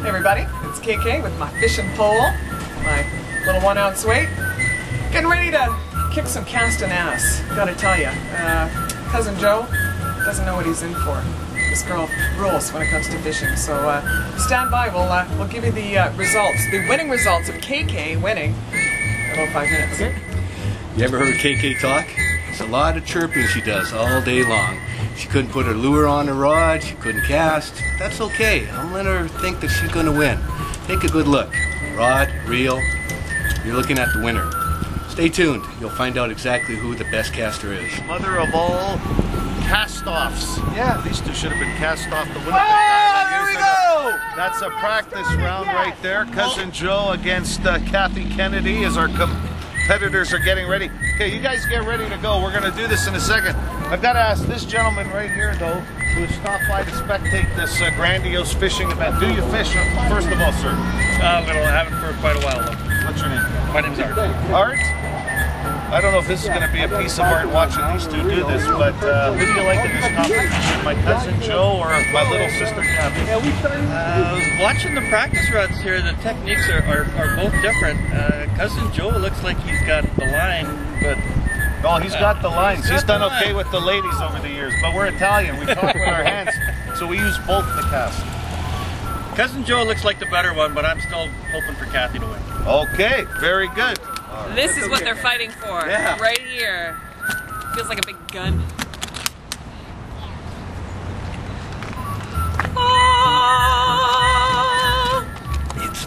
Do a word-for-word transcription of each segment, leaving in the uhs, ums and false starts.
everybody, it's K K with my fishing pole, my little one ounce weight. Getting ready to kick some casting ass, gotta tell you. Uh, Cousin Joe doesn't know what he's in for. This girl rules when it comes to fishing, so uh, stand by, we'll, uh, we'll give you the uh, results, the winning results of K K winning in about five minutes. Okay. You ever heard K K talk? It's a lot of chirping she does all day long. She couldn't put her lure on her rod, she couldn't cast. That's okay, I'm letting her think that she's gonna win. Take a good look. Rod, reel, you're looking at the winner. Stay tuned, you'll find out exactly who the best caster is. Mother of all cast-offs. Yeah, these two should have been cast off the Winnipeg Oh, Island there we years go! ago. That's a practice round right there. Cousin Joe against uh, Kathy Kennedy as our competitors are getting ready. Okay, you guys get ready to go. We're going to do this in a second. I've got to ask this gentleman right here, though, who has stopped by to spectate this uh, grandiose fishing event. Do you fish, first of all, sir? Uh, little, I haven't for quite a while, though. What's your name? My name's Art. Art? I don't know if this is going to be a piece of art watching these two do this, but uh, who do you like in this competition? My cousin Joe or my little sister Kathy? Uh, watching the practice rods here, the techniques are, are, are both different. Uh, cousin Joe looks like he's got the line, but... Oh, he's got the lines. He's, he's done the okay line. with the ladies over the years, but we're Italian. We talk with our hands, so we use both to cast. Cousin Joe looks like the better one, but I'm still hoping for Kathy to win. Okay, very good. This is what they're fighting for, Yeah. right here. Feels like a big gun. Oh! It's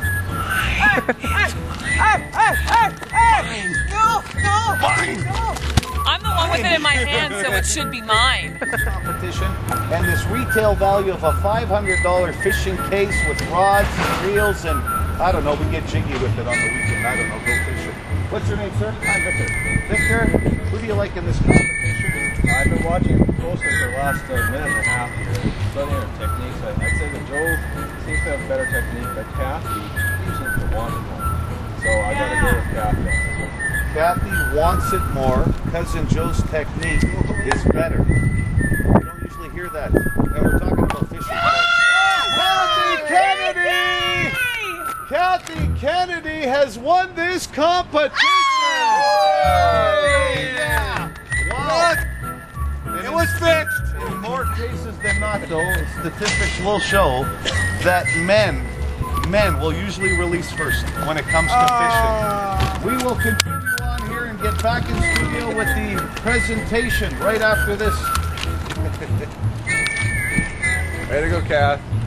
I'm the one with it in my hand, so it should be mine. Competition, and this retail value of a five hundred dollar fishing case with rods and reels, and I don't know, we get jiggy with it on the weekend. I don't know, go fishing. What's your name, sir? I'm Victor. Victor, who do you like in this competition? I've been watching closely for the last uh, minute and a half here. Studying her techniques. I, I'd say that Joe seems to have better technique, but Kathy seems to want it more. So I gotta go with Kathy. Kathy wants it more. Cousin Joe's technique is better. You don't usually hear that. And we're talking about fishing. Kathy Kennedy! Kathy Kennedy has won this competition! Yeah! Wow! It was fixed! In more cases than not, though, statistics will show that men, men will usually release first when it comes to fishing. We will continue on here and get back in studio with the presentation right after this. Way to go, Kath.